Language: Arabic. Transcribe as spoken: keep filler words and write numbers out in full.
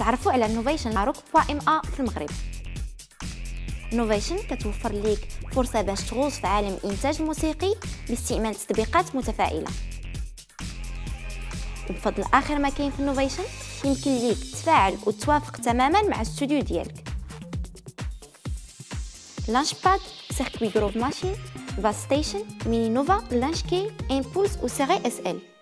تعرفوا على نوفيشن ماروك بوا ام ا في المغرب. نوفيشن كتوفر ليك فرصه باش تغوص في عالم الانتاج الموسيقي باستعمال تطبيقات متفاعله. وبفضل اخر ما كاين في نوفيشن يمكن ليك تفاعل وتوافق تماما مع الاستوديو ديالك. لانش باد، سيركوي جروف ماشين، فاست ستيشن، ميني نوفا، لانش كي، امبولس و سيري اس ال.